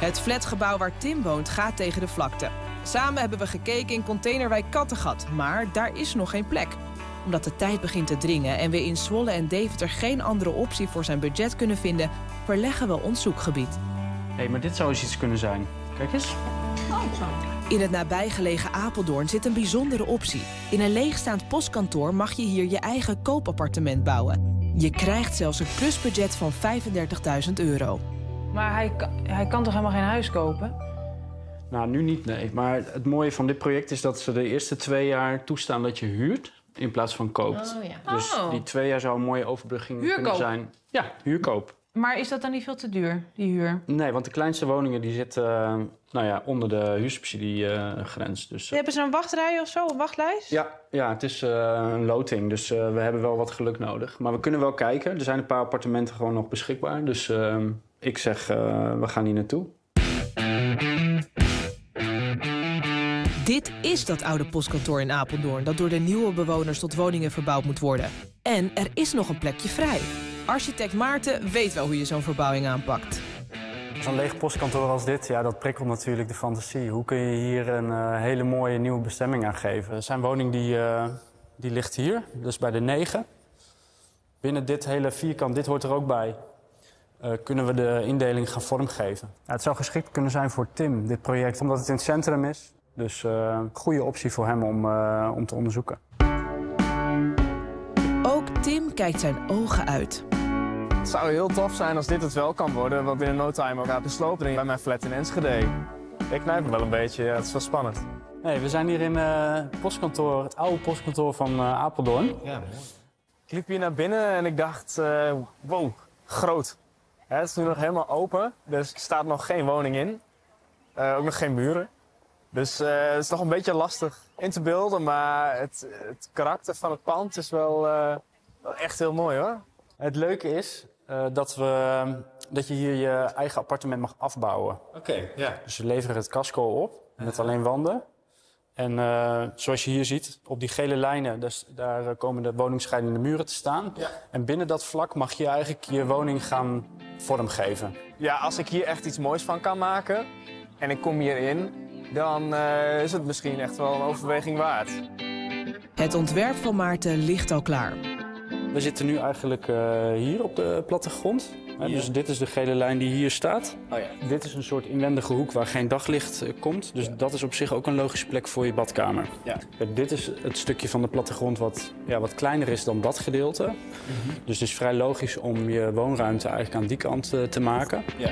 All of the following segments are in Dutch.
Het flatgebouw waar Tim woont gaat tegen de vlakte. Samen hebben we gekeken in containerwijk Kattegat, maar daar is nog geen plek. Omdat de tijd begint te dringen en we in Zwolle en Deventer geen andere optie voor zijn budget kunnen vinden, verleggen we ons zoekgebied. Hé, maar dit zou eens iets kunnen zijn. Kijk eens. In het nabijgelegen Apeldoorn zit een bijzondere optie. In een leegstaand postkantoor mag je hier je eigen koopappartement bouwen. Je krijgt zelfs een klusbudget van €35.000. Maar hij kan toch helemaal geen huis kopen? Nou, nu niet, nee. Maar het mooie van dit project is dat ze de eerste 2 jaar toestaan dat je huurt in plaats van koopt. Oh, ja. Dus die 2 jaar zou een mooie overbrugging kunnen zijn. Ja, huurkoop. Maar is dat dan niet veel te duur, die huur? Nee, want de kleinste woningen die zitten onder de huursubsidiegrens. Dus, Hebben ze een wachtrij of zo, een wachtlijst? Ja, het is een loting, dus we hebben wel wat geluk nodig. Maar we kunnen wel kijken. Er zijn een paar appartementen gewoon nog beschikbaar. Dus ik zeg, we gaan hier naartoe. Dit is dat oude postkantoor in Apeldoorn dat door de nieuwe bewoners tot woningen verbouwd moet worden. En er is nog een plekje vrij. Architect Maarten weet wel hoe je zo'n verbouwing aanpakt. Zo'n leeg postkantoor als dit, ja, dat prikkelt natuurlijk de fantasie. Hoe kun je hier een hele mooie nieuwe bestemming aan geven? Zijn woning die ligt hier, dus bij de 9. Binnen dit hele vierkant, dit hoort er ook bij, kunnen we de indeling gaan vormgeven. Ja, het zou geschikt kunnen zijn voor Tim, dit project, omdat het in het centrum is. Dus een goede optie voor hem om te onderzoeken. Ook Tim kijkt zijn ogen uit. Het zou heel tof zijn als dit het wel kan worden, wat binnen no time ook gaat besloten bij mijn flat in Enschede. Ik knijp me wel een beetje, ja, het is wel spannend. Nee, we zijn hier in postkantoor, het oude postkantoor van Apeldoorn. Ja, ik liep hier naar binnen en ik dacht, wow, groot. Het is nu nog helemaal open, dus er staat nog geen woning in. Ook nog geen muren. Dus het is nog een beetje lastig in te beelden, maar het karakter van het pand is wel echt heel mooi, hoor. Het leuke is dat je hier je eigen appartement mag afbouwen. Oké, ja. Dus we leveren het casco op met alleen wanden. En zoals je hier ziet, op die gele lijnen, daar komen de woningscheidende muren te staan. Ja. En binnen dat vlak mag je eigenlijk je woning gaan vormgeven. Ja, als ik hier echt iets moois van kan maken en ik kom hierin, dan is het misschien echt wel een overweging waard. Het ontwerp van Maarten ligt al klaar. We zitten nu eigenlijk hier op de plattegrond. Ja. Dus dit is de gele lijn die hier staat. Oh ja. Dit is een soort inwendige hoek waar geen daglicht komt. Dus dat is op zich ook een logische plek voor je badkamer. Ja. Dit is het stukje van de plattegrond wat kleiner is dan dat gedeelte. Dus het is vrij logisch om je woonruimte eigenlijk aan die kant te maken. Ja.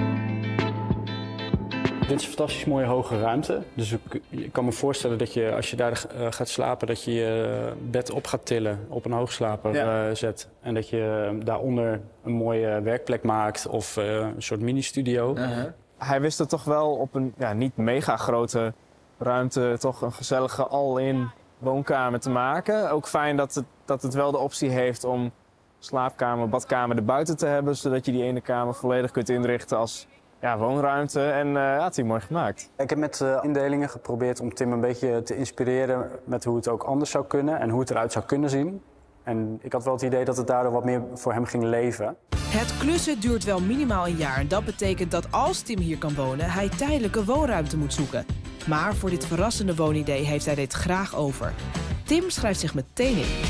Dit is een fantastisch mooie hoge ruimte. Dus ik kan me voorstellen dat je, als je daar gaat slapen, dat je je bed op gaat tillen, op een hoogslaper zet. En dat je daaronder een mooie werkplek maakt of een soort mini-studio. Hij wist er toch wel op een niet mega grote ruimte toch een gezellige all-in woonkamer te maken. Ook fijn dat het wel de optie heeft om slaapkamer, badkamer erbuiten te hebben, zodat je die ene kamer volledig kunt inrichten als woonruimte. En had hij mooi gemaakt. Ik heb met indelingen geprobeerd om Tim een beetje te inspireren met hoe het ook anders zou kunnen en hoe het eruit zou kunnen zien. En ik had wel het idee dat het daardoor wat meer voor hem ging leven. Het klussen duurt wel minimaal een jaar en dat betekent dat als Tim hier kan wonen, hij tijdelijke woonruimte moet zoeken. Maar voor dit verrassende woonidee heeft hij dit graag over. Tim schrijft zich meteen in.